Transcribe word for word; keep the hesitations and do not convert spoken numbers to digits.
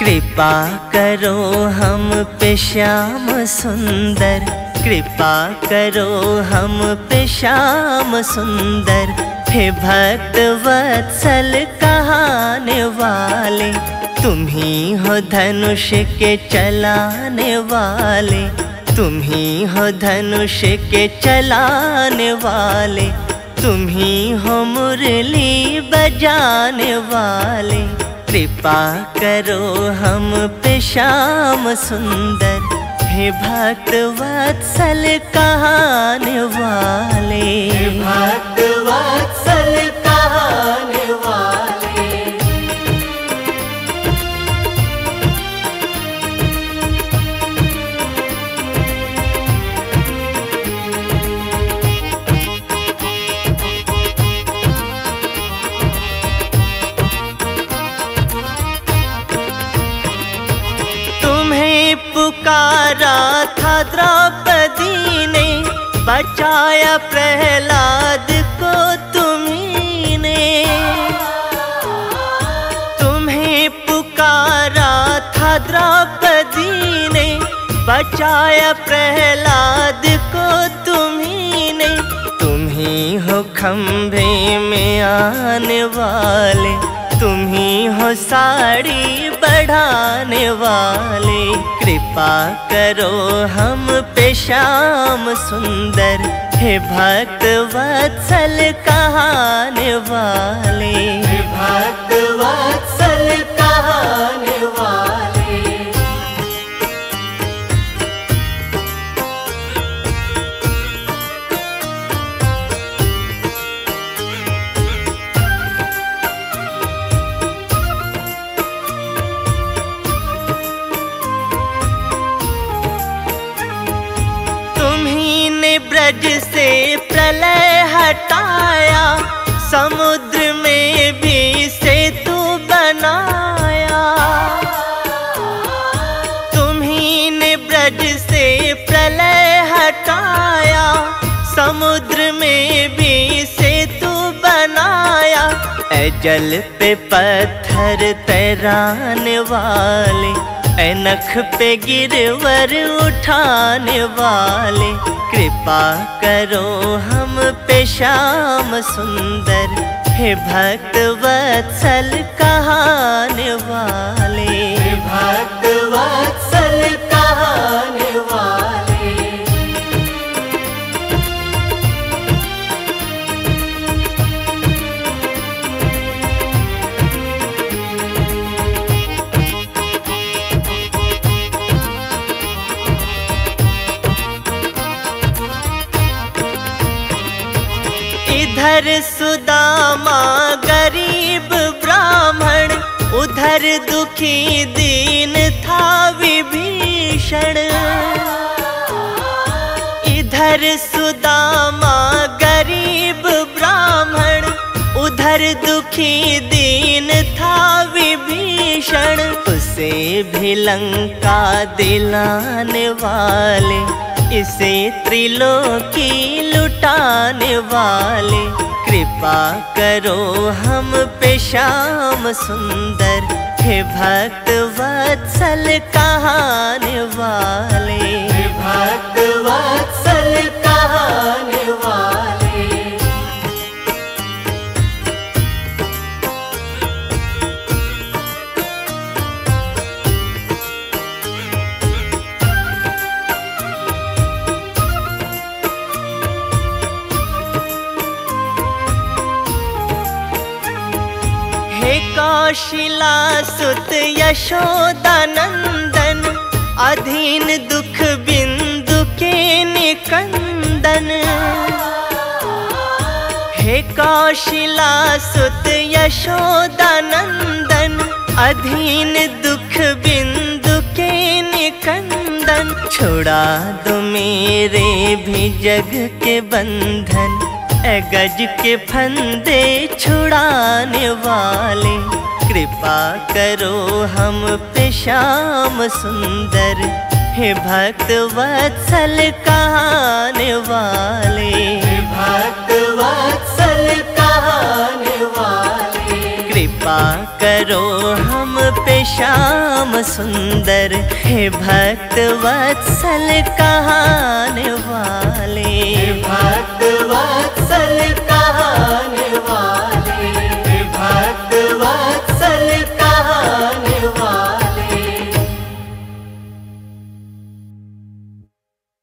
कृपा करो हम पे श्याम सुंदर, कृपा करो हम पे श्याम सुंदर। हे भक्त वत्सल कहाने वाले, तुम ही हो धनुष के चलाने वाले, तुम ही हो धनुष के चलाने वाले, तुम ही हो मुरली बजाने वाले। कृपा करो हम पे श्याम सुंदर, हे भक्त वत्सल कहाने वाले, हे भक्त वत्सल कहाने वाले। पुकारा था द्रौपदी ने, बचाया प्रहलाद को तुम्ही ने। तुम्हें पुकारा था द्रौपदी ने, बचाया प्रहलाद को तुम्ही ने। तुम ही हो खंभे में आने वाले, तुम ही हो साड़ी बढ़ाने वाले। कृपा करो हम पे श्याम सुंदर, हे भक्त वत्सल कहाने वाले, हे भक्त वत्सल कहाने वाले। ब्रज से प्रलय हटाया, समुद्र में भी सेतु बनाया। तुम्ही ने ब्रज से प्रलय हटाया, समुद्र में भी सेतु बनाया। ऐ जल पे पत्थर तैराने वाले, ऐ नख पे गिरवर उठाने वाले। कृपा करो हम पे श्याम सुंदर, हे भक्त वत्सल कहाने वाले, हे भक्त वत्सल कहाने वाले। इधर सुदामा गरीब ब्राह्मण, उधर दुखी दीन था विभीषण। इधर सुदामा गरीब ब्राह्मण, उधर दुखी दीन था विभीषण। उसे भी लंका दिलाने वाले, इसे त्रिलोकी लुटाने वाले। कृपा करो हम पे श्याम सुंदर, हे भक्त वत्सल कहाने वाले, हे भक्त वत्सल कहाने वाले। कौशिला सुत यशोदा नंदन, अधीन दुख बिंदु के निकंदन। हे कौशिला सुत यशोदा नंदन, अधीन दुख बिंदु के निकंदन। छुड़ा दो मेरे भी जग के बंधन, ऐ गज के फंदे छुड़ाने वाले। कृपा करो हम पे श्याम सुंदर, हे भक्त वत्सल कहाने वाले, हे भक्त वत्सल कहाने वाले। कृपा कृपा करो हम पे श्याम सुंदर, हे भक्त वत्सल कहाने वाले, भक्त वत्सल